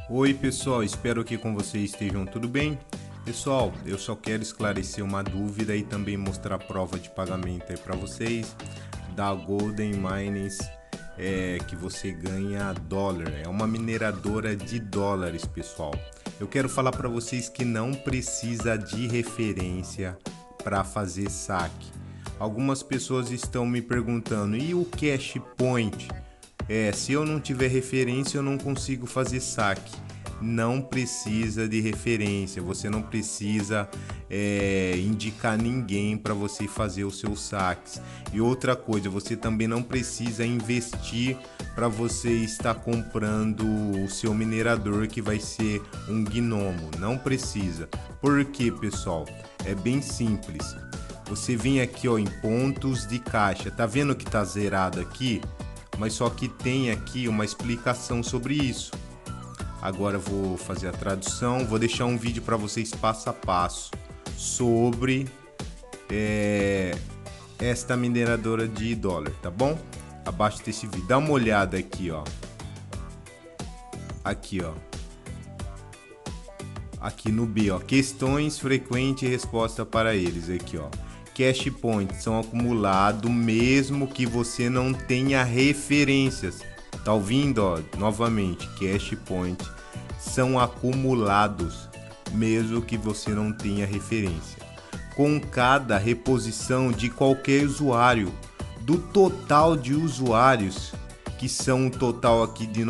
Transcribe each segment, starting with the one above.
Oi pessoal, espero que com vocês estejam tudo bem. Pessoal, eu só quero esclarecer uma dúvida e também mostrar a prova de pagamento aí para vocês da Golden Mines, que você ganha dólar. É uma mineradora de dólares, pessoal. Eu quero falar para vocês que não precisa de referência para fazer saque. Algumas pessoas estão me perguntando, e o Cash Point? Se eu não tiver referência, eu não consigo fazer saque. Não precisa de referência, você não precisa indicar ninguém para você fazer os seus saques. E outra coisa, você também não precisa investir para você estar comprando o seu minerador, que vai ser um gnomo. Não precisa. Por quê, pessoal? É bem simples. Você vem aqui, ó, em pontos de caixa. Tá vendo que tá zerado aqui? Mas só que tem aqui uma explicação sobre isso. Agora eu vou fazer a tradução, vou deixar um vídeo para vocês passo a passo sobre esta mineradora de dólar, tá bom? Abaixo desse vídeo, dá uma olhada aqui, ó. Aqui, ó. Aqui no B, ó, questões frequentes e resposta para eles, aqui, ó. Cash points são acumulados mesmo que você não tenha referências. Tá ouvindo, ó? Novamente, cash points são acumulados mesmo que você não tenha referência. Com cada reposição de qualquer usuário, do total de usuários, que são um total aqui de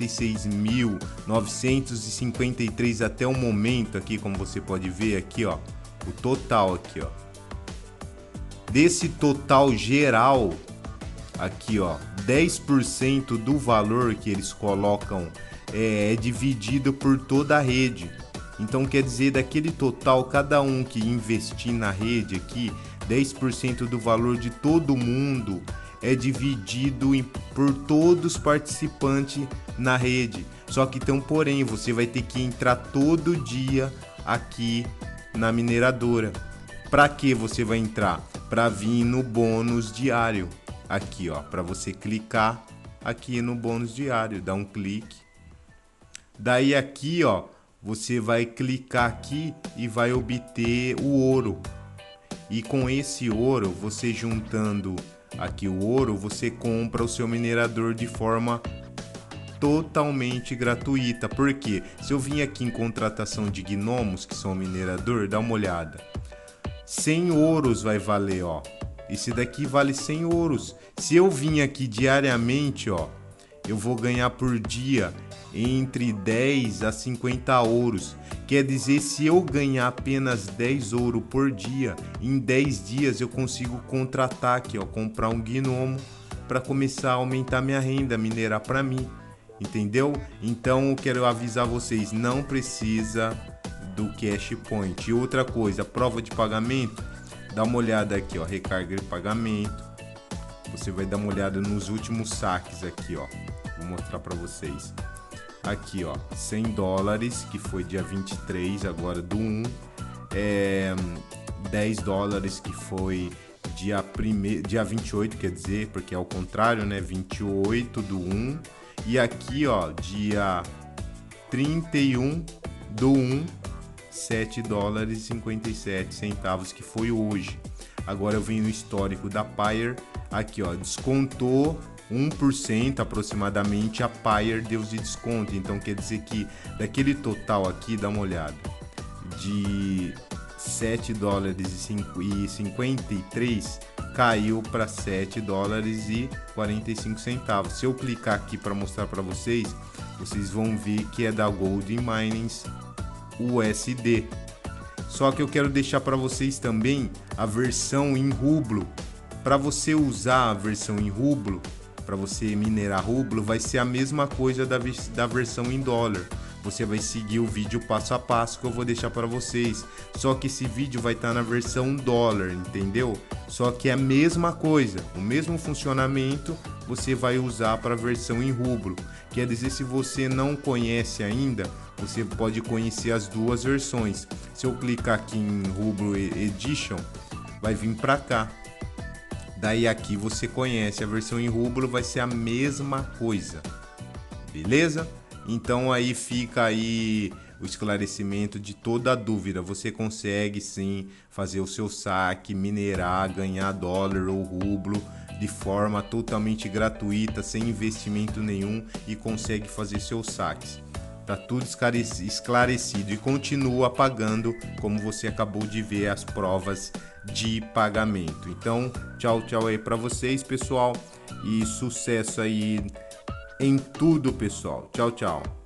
96.953 até o momento aqui, como você pode ver aqui, ó, o total aqui, ó. Desse total geral, aqui, ó, 10% do valor que eles colocam é dividido por toda a rede. Então quer dizer, daquele total, cada um que investir na rede aqui, 10% do valor de todo mundo é dividido por todos os participantes na rede. Só que então, porém, você vai ter que entrar todo dia aqui na mineradora. Para que você vai entrar? Para vir no bônus diário. Aqui, ó, para você clicar aqui no bônus diário, dá um clique. Daí aqui, ó, você vai clicar aqui e vai obter o ouro. E com esse ouro, você juntando aqui o ouro, você compra o seu minerador de forma totalmente gratuita. Por quê? Se eu vim aqui em contratação de gnomos, que são minerador, dá uma olhada. 100 ouros vai valer, ó. Esse daqui vale 100 ouros. Se eu vim aqui diariamente, ó, eu vou ganhar por dia entre 10 a 50 ouros. Quer dizer, se eu ganhar apenas 10 ouros por dia, em 10 dias eu consigo contratar aqui, ó, comprar um gnomo para começar a aumentar minha renda, minerar para mim. Entendeu? Então eu quero avisar vocês, não precisa do Cash Point. E outra coisa, prova de pagamento, dá uma olhada aqui, ó, recarga de pagamento. Você vai dar uma olhada nos últimos saques aqui, ó. Vou mostrar para vocês. Aqui, ó, 100 dólares, que foi dia 23 agora do 1. 10 dólares, que foi dia 28, quer dizer, porque é o contrário, né? 28 do 1. E aqui, ó, dia 31 do 1. 7 dólares e 57 centavos, que foi hoje. Agora eu venho no histórico da Payer. Aqui, ó, descontou 1% aproximadamente, a Payer deu de desconto. Então quer dizer que daquele total aqui, dá uma olhada, de 7 dólares e 53 caiu para 7 dólares e 45 centavos. Se eu clicar aqui para mostrar para vocês, vocês vão ver que é da Golden Mines USD. Só que eu quero deixar para vocês também a versão em rublo. Para você usar a versão em rublo, para você minerar rublo, vai ser a mesma coisa da versão em dólar. Você vai seguir o vídeo passo a passo que eu vou deixar para vocês. Só que esse vídeo vai estar na versão dólar, entendeu? Só que é a mesma coisa, o mesmo funcionamento você vai usar para a versão em rublo. Quer dizer, se você não conhece ainda, você pode conhecer as duas versões. Se eu clicar aqui em Rublo Edition, vai vir para cá. Daí aqui você conhece a versão em rublo, vai ser a mesma coisa. Beleza? Então aí fica aí o esclarecimento de toda a dúvida. Você consegue sim fazer o seu saque, minerar, ganhar dólar ou rublo de forma totalmente gratuita, sem investimento nenhum, e consegue fazer seus saques. Tá tudo esclarecido e continua pagando, como você acabou de ver as provas de pagamento. Então, tchau aí para vocês, pessoal, e sucesso aí em tudo, pessoal. Tchau.